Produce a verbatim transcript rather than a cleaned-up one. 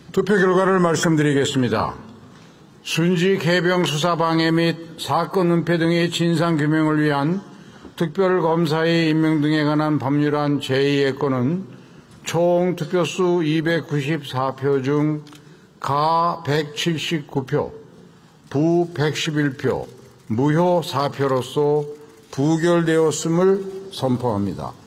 투표 결과를 말씀드리겠습니다. 순직 해병 수사 방해 및 사건 은폐 등의 진상규명을 위한 특별검사의 임명 등에 관한 법률안 제이 예건은 총 투표수 이백구십사 표 중 가 백칠십구 표, 부 백십일 표, 무효 사 표로서 부결되었음을 선포합니다.